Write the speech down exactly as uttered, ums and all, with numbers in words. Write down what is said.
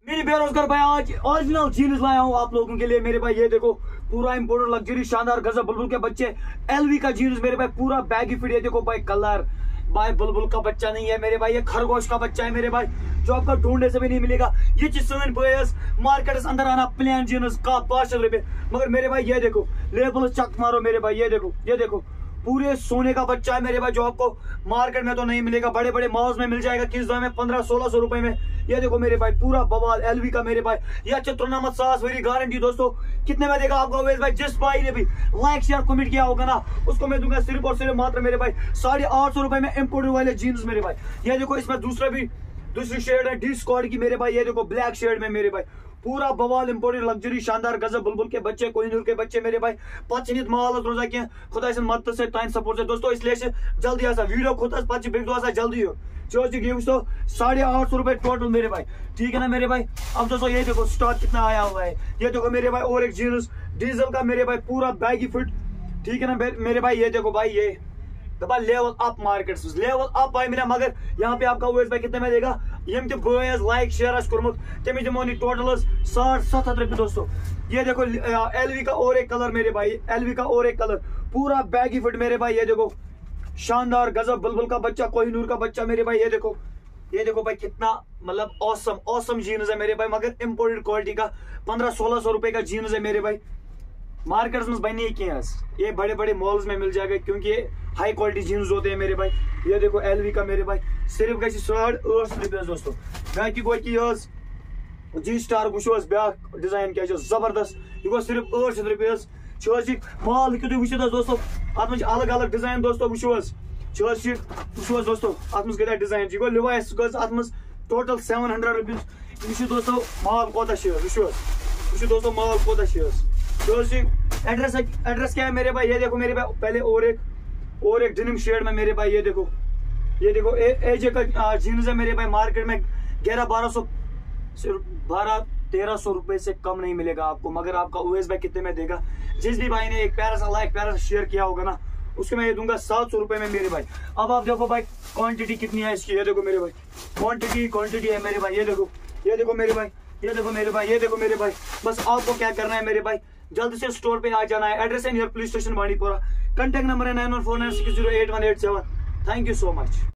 मेरी बेरोजगार भाई आज ओरिजिनल जीन्स लाया हूँ आप लोगों के लिए मेरे भाई। ये देखो पूरा इम्पोर्टेड लग्जरी शानदार गजब बुलबुल के बच्चे एलवी का जीन्स मेरे भाई, पूरा बैगी फिट। ये देखो भाई कलर भाई बुलबुल का बच्चा नहीं है मेरे भाई, ये खरगोश का बच्चा है मेरे भाई, जो आपको ढूंढने से भी नहीं मिलेगा। ये चीज मार्केट अंदर आना प्लेन जीन्स का पांच रुपए, मगर मेरे भाई ये देखो लेबल चक मारो मेरे भाई। ये देखो ये देखो पूरे सोने का बच्चा है मेरे भाई, जो आपको मार्केट में तो नहीं मिलेगा, बड़े बड़े मॉल्स में मिल जाएगा किस दाम में, पंद्रह सोलह सौ रुपए में। ये देखो मेरे भाई पूरा बवाल एलवी का मेरे भाई, यह चित्रनामत सास मेरी गारंटी दोस्तों। कितने में देगा आपको अवेश भाई? जिस भाई ने भी लाइक शेयर कमेंट किया होगा ना उसको मैं दूंगा सिर्फ और सिर्फ मात्र मेरे भाई साढ़े आठ सौ रुपए में इम्पोर्टेड वाले जीन्स मेरे भाई। ये देखो इसमें दूसरा भी दूसरी शेड है डी स्क्वाड की मेरे भाई। ये देखो ब्लैक शेड में मेरे भाई, पूरा बवाल इम्पोर्टेड लग्जरी शानदार गजब बुलबुल के बच्चे कोहिनूर के बच्चे मेरे भाई। पचनीत माल रोजा के खुदा से मत से टाइम सपोर्ट से दोस्तों, इसलिए से जल्दी आसा वीडियो खुद पच बिक दो आसा जल्दी हो जो दोस्तों साढ़े आठ सौ रुपए टोटल मेरे भाई, ठीक है ना मेरे भाई। अब दोस्तों ये देखो स्टॉक कितना आया हुआ है। ये देखो मेरे भाई और एक जीन्स डीजल का मेरे भाई, पूरा बैगी फिट, ठीक है ना मेरे भाई। ये देखो भाई ये दबा level up market level up भाई मेरा, मगर यहाँ पे आपका वेस भाई कितने में देगा? यम ते बॉयज लाइक शेयर कर्मुत तमिस दिमो टोटल साठ सत्त हथ रुपये दोस्तों। ये देखो एलवी का और एक कलर मेरे भाई, एलवी का और एक कलर पूरा बैगी फिट मेरे भाई। ये देखो शानदार गजब बुलबुल का बच्चा कोहिनूर का बच्चा मेरे भाई। ये देखो ये देखो भाई कितना मतलब औसम औसम जीन्स है मेरे भाई, मगर इम्पोर्टेड क्वालिटी का पंद्रह सोलह सौ रुपए का जीन्स है मेरे भाई। मार्केट में बनी है ये बड़े बड़े मॉल्स में मिल जाएगा, क्योंकि ये हाई क्वालिटी जीन्स होते हैं मेरे भाई। ये देखो एलवी का मेरे भाई सिर्फ गई साढ़ आठ रुपये दोस्तों। बाकी गो कि जी स्टार वो ब्या डिजाइन क्या जबरदस्त, यह गो सिर्फ आठ शत रुपये माल हेकू तुम वो दोस्तों। अत मे अलग अलग डिजाइन दोस्तों वो वो दोस्तों अत मे गई डिजाइन यह गो लिवाइस अत मे टोटल सेवन हंड्रेड रुपीज। दोस्तों माल कोता वो दोस्तों माल कोता एड्रेस एड्रेस क्या है मेरे भाई? ये देखो मेरे भाई पहले और एक और एक डिनिम शेड में मेरे भाई। ये देखो ये देखो एजे का जीन्स है मेरे भाई, मार्केट में ग्यारह बारह सौ सिर्फ बारह तेरह सौ रुपए से कम नहीं मिलेगा आपको, मगर आपका ओएस भाई कितने में देगा? जिस भी भाई ने एक प्यारा सा लाइक प्यारा सा शेयर किया होगा ना उसके मैं ये दूंगा सात सौ रुपए में मेरे भाई। अब आप देखो भाई क्वांटिटी कितनी है इसकी। ये देखो मेरे भाई क्वांटिटी क्वांटिटी है मेरे भाई। ये देखो ये देखो मेरे भाई ये देखो मेरे भाई ये देखो मेरे भाई। बस आपको क्या करना है मेरे भाई, जल्द से स्टोर पे आ जाना है। एड्रेस है near police station Bandipora. Contact number है nine one four nine six zero eight one eight seven. Thank you so much.